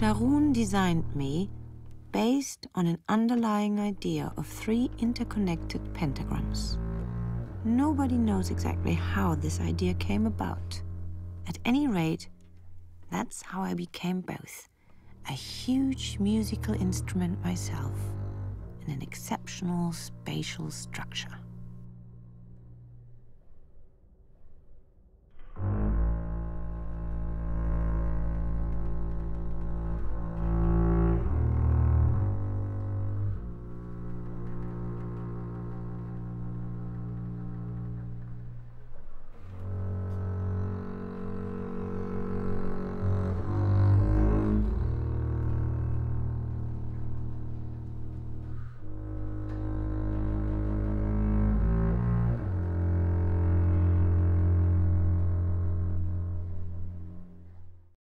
Sharon designed me based on an underlying idea of 3 interconnected pentagrams. Nobody knows exactly how this idea came about. At any rate, that's how I became both a huge musical instrument myself and an exceptional spatial structure.